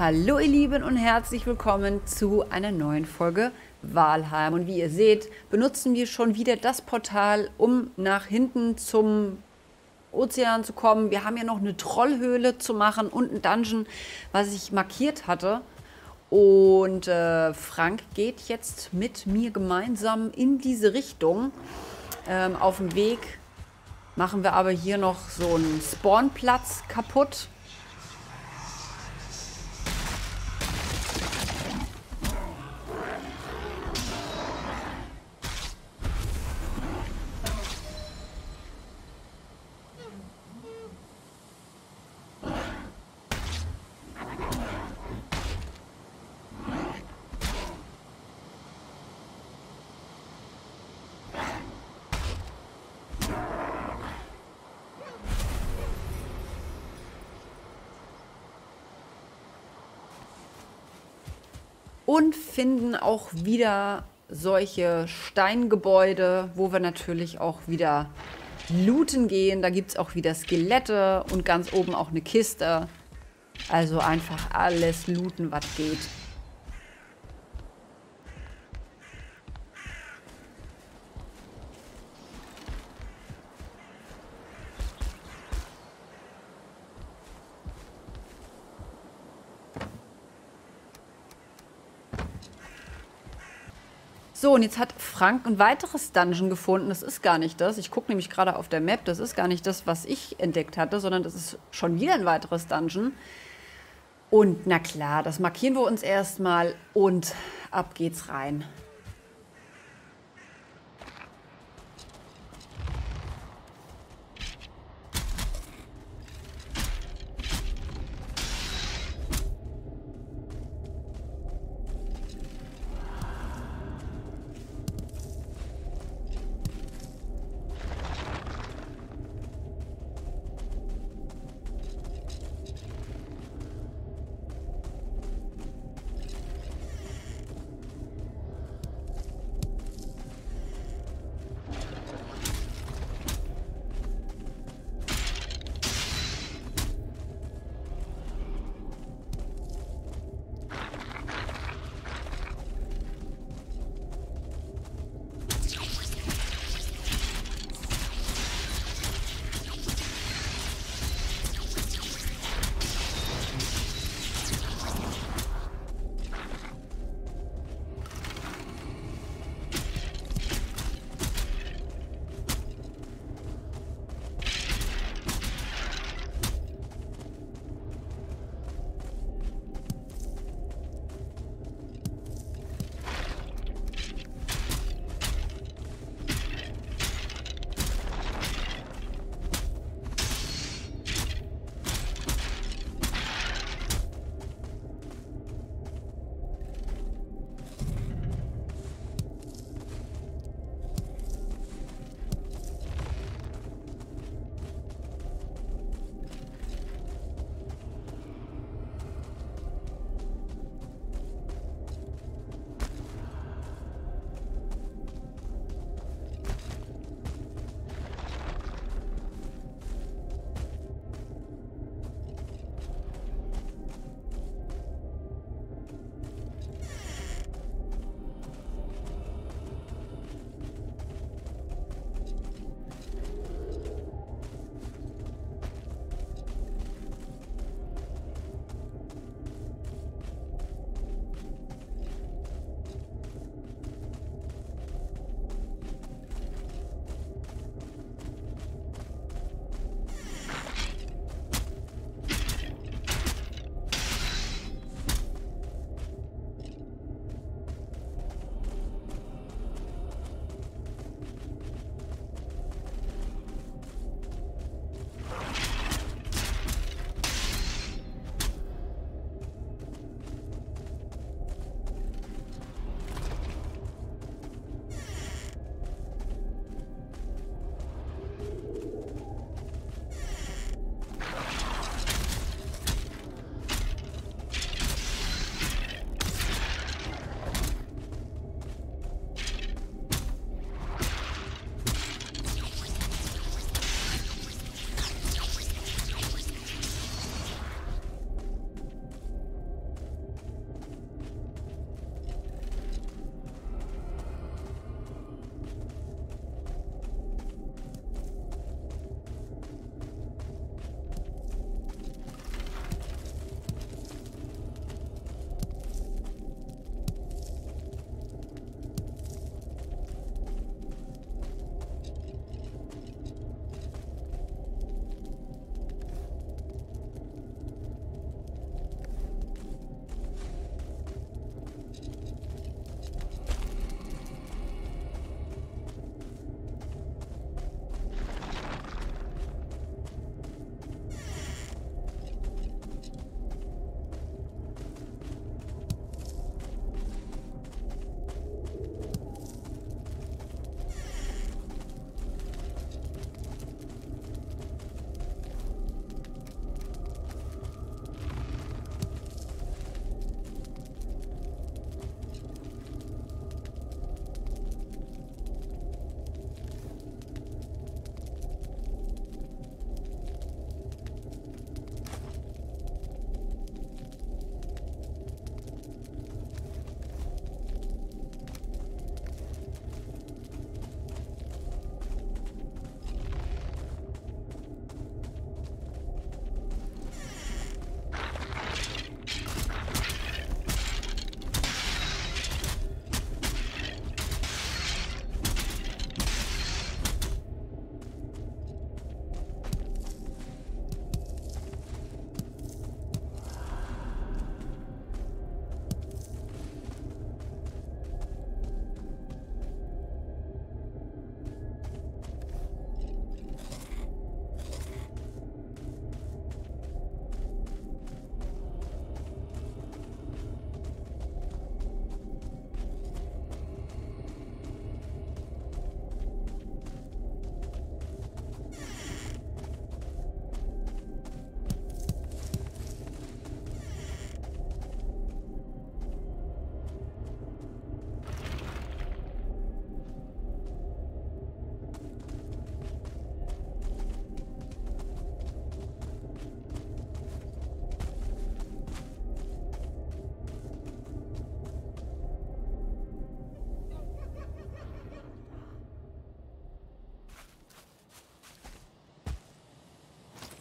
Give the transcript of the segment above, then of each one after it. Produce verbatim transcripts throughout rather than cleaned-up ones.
Hallo ihr Lieben und herzlich willkommen zu einer neuen Folge Valheim. Und wie ihr seht, benutzen wir schon wieder das Portal, um nach hinten zum Ozean zu kommen. Wir haben ja noch eine Trollhöhle zu machen und ein Dungeon, was ich markiert hatte. Und äh, Frank geht jetzt mit mir gemeinsam in diese Richtung. Ähm, auf dem Weg machen wir aber hier noch so einen Spawnplatz kaputt. Und finden auch wieder solche Steingebäude, wo wir natürlich auch wieder looten gehen. Da gibt es auch wieder Skelette und ganz oben auch eine Kiste. Also einfach alles looten, was geht. So, und jetzt hat Frank ein weiteres Dungeon gefunden. Das ist gar nicht das. Ich gucke nämlich gerade auf der Map. Das ist gar nicht das, was ich entdeckt hatte, sondern das ist schon wieder ein weiteres Dungeon. Und na klar, das markieren wir uns erstmal und ab geht's rein.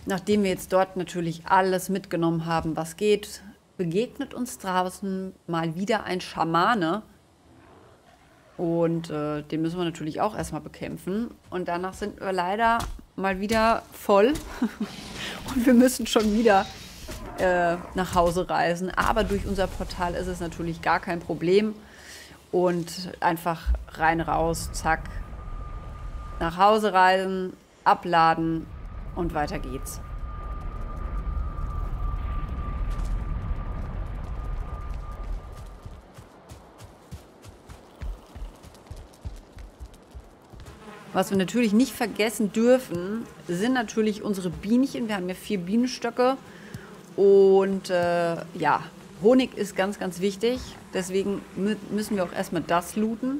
Nachdem wir jetzt dort natürlich alles mitgenommen haben, was geht, begegnet uns draußen mal wieder ein Schamane. Und äh, den müssen wir natürlich auch erstmal bekämpfen. Und danach sind wir leider mal wieder voll. Und wir müssen schon wieder äh, nach Hause reisen. Aber durch unser Portal ist es natürlich gar kein Problem. Und einfach rein, raus, zack. Nach Hause reisen, abladen und weiter geht's. Was wir natürlich nicht vergessen dürfen, sind natürlich unsere Bienchen. Wir haben ja vier Bienenstöcke. Und äh, ja, Honig ist ganz, ganz wichtig. Deswegen mü müssen wir auch erstmal das looten.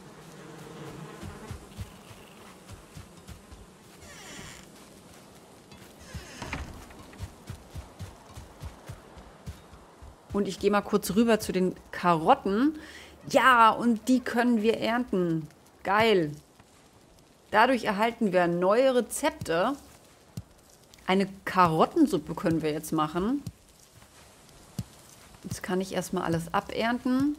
Und ich gehe mal kurz rüber zu den Karotten. Ja, und die können wir ernten. Geil. Dadurch erhalten wir neue Rezepte. Eine Karottensuppe können wir jetzt machen. Jetzt kann ich erstmal alles abernten.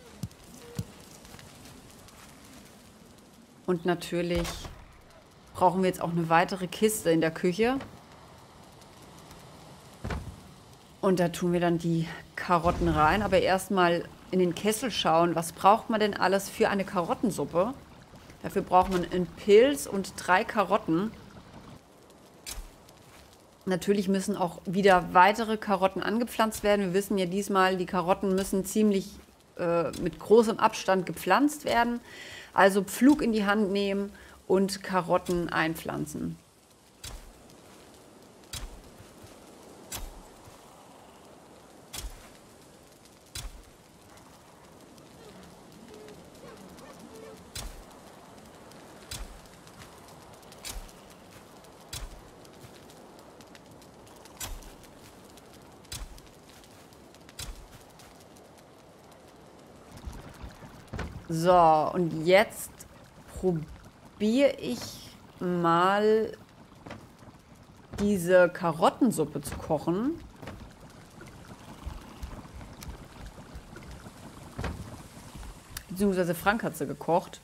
Und natürlich brauchen wir jetzt auch eine weitere Kiste in der Küche. Und da tun wir dann die Karotten rein. Aber erstmal in den Kessel schauen, was braucht man denn alles für eine Karottensuppe? Dafür braucht man einen Pilz und drei Karotten. Natürlich müssen auch wieder weitere Karotten angepflanzt werden. Wir wissen ja diesmal, die Karotten müssen ziemlich äh, mit großem Abstand gepflanzt werden. Also Pflug in die Hand nehmen und Karotten einpflanzen. So, und jetzt probiere ich mal diese Karottensuppe zu kochen. Beziehungsweise Frank hat sie gekocht.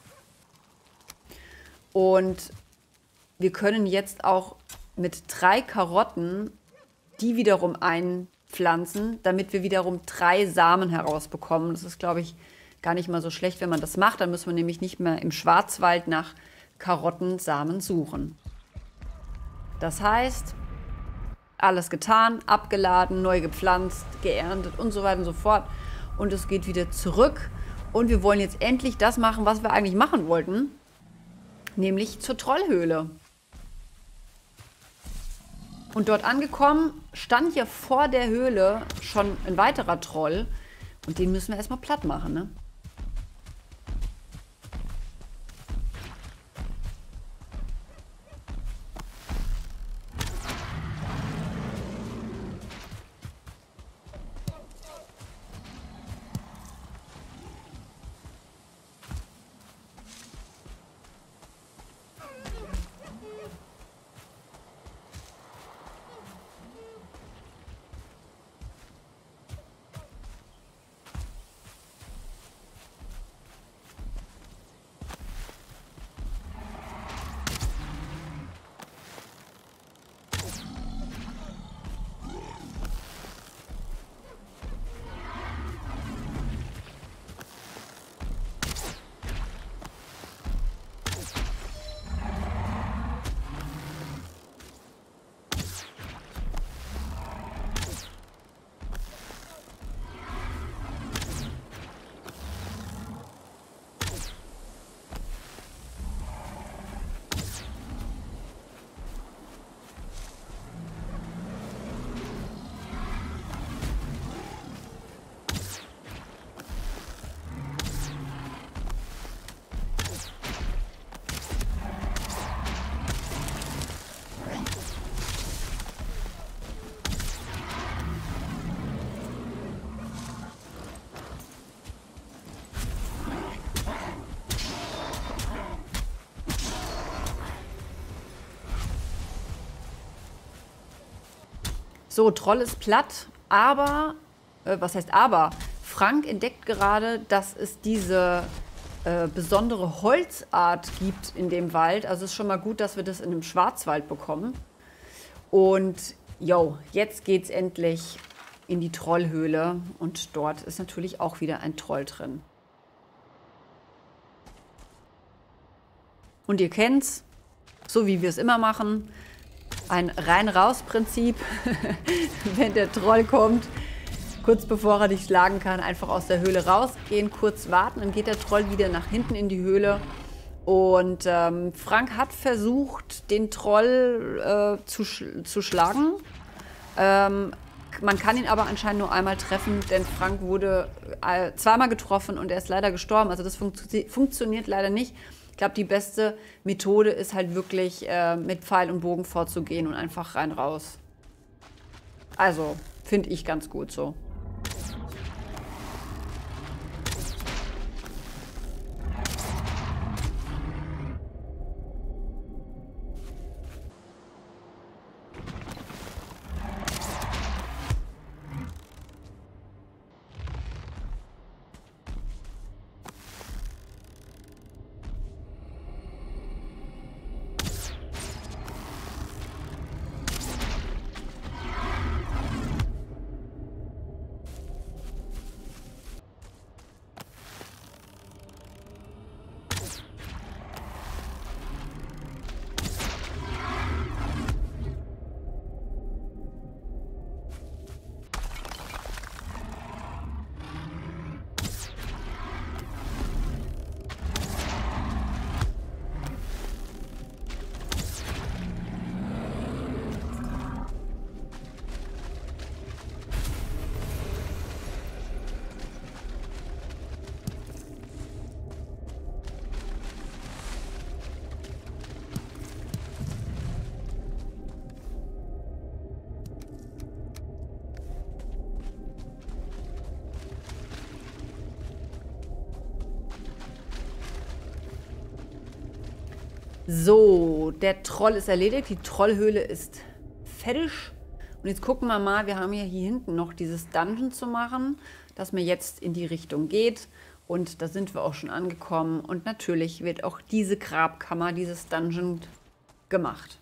Und wir können jetzt auch mit drei Karotten die wiederum einpflanzen, damit wir wiederum drei Samen herausbekommen. Das ist, glaube ich, gar nicht mal so schlecht, wenn man das macht. Dann müssen wir nämlich nicht mehr im Schwarzwald nach Karottensamen suchen. Das heißt, alles getan, abgeladen, neu gepflanzt, geerntet und so weiter und so fort. Und es geht wieder zurück. Und wir wollen jetzt endlich das machen, was wir eigentlich machen wollten. Nämlich zur Trollhöhle. Und dort angekommen, stand ja vor der Höhle schon ein weiterer Troll. Und den müssen wir erstmal platt machen, ne? So, Troll ist platt, aber, äh, was heißt aber? Frank entdeckt gerade, dass es diese äh, besondere Holzart gibt in dem Wald. Also es ist schon mal gut, dass wir das in einem Schwarzwald bekommen. Und, yo, jetzt geht's endlich in die Trollhöhle. Und dort ist natürlich auch wieder ein Troll drin. Und ihr kennt's, so wie wir es immer machen. Ein Rein-Raus-Prinzip. Wenn der Troll kommt, kurz bevor er dich schlagen kann, einfach aus der Höhle rausgehen, kurz warten, dann geht der Troll wieder nach hinten in die Höhle. Und ähm, Frank hat versucht, den Troll äh, zu, sch zu schlagen. Ähm, man kann ihn aber anscheinend nur einmal treffen, denn Frank wurde äh, zweimal getroffen und er ist leider gestorben. Also das funktio funktioniert leider nicht. Ich glaube, die beste Methode ist halt wirklich äh, mit Pfeil und Bogen vorzugehen und einfach rein raus. Also, finde ich ganz gut so. So, der Troll ist erledigt. Die Trollhöhle ist fertig. Und jetzt gucken wir mal, wir haben ja hier hinten noch dieses Dungeon zu machen, das mir jetzt in die Richtung geht. Und da sind wir auch schon angekommen. Und natürlich wird auch diese Grabkammer, dieses Dungeon gemacht.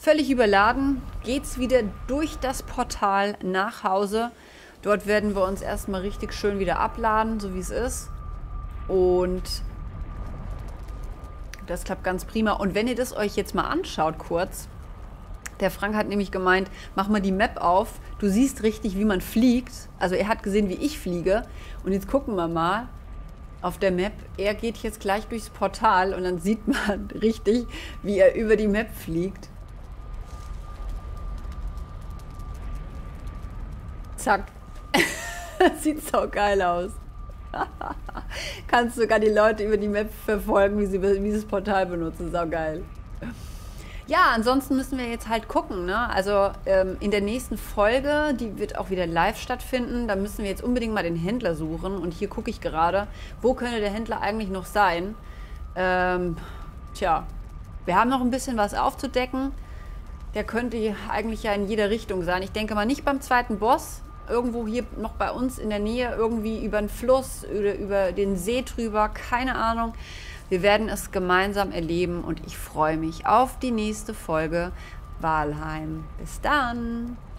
Völlig überladen geht's wieder durch das Portal nach Hause. Dort werden wir uns erstmal richtig schön wieder abladen, so wie es ist. Und das klappt ganz prima. Und wenn ihr das euch jetzt mal anschaut kurz, der Frank hat nämlich gemeint, mach mal die Map auf. Du siehst richtig, wie man fliegt. Also er hat gesehen, wie ich fliege. Und jetzt gucken wir mal auf der Map. Er geht jetzt gleich durchs Portal und dann sieht man richtig, wie er über die Map fliegt. Zack. Sieht so geil aus. Kannst sogar die Leute über die Map verfolgen, wie sie dieses Portal benutzen. Sau geil. Ja, ansonsten müssen wir jetzt halt gucken, ne? Also ähm, in der nächsten Folge, die wird auch wieder live stattfinden, da müssen wir jetzt unbedingt mal den Händler suchen. Und hier gucke ich gerade, wo könnte der Händler eigentlich noch sein? Ähm, tja, wir haben noch ein bisschen was aufzudecken. Der könnte eigentlich ja in jeder Richtung sein. Ich denke mal nicht beim zweiten Boss. Irgendwo hier noch bei uns in der Nähe, irgendwie über den Fluss oder über den See drüber, keine Ahnung. Wir werden es gemeinsam erleben und ich freue mich auf die nächste Folge Valheim. Bis dann!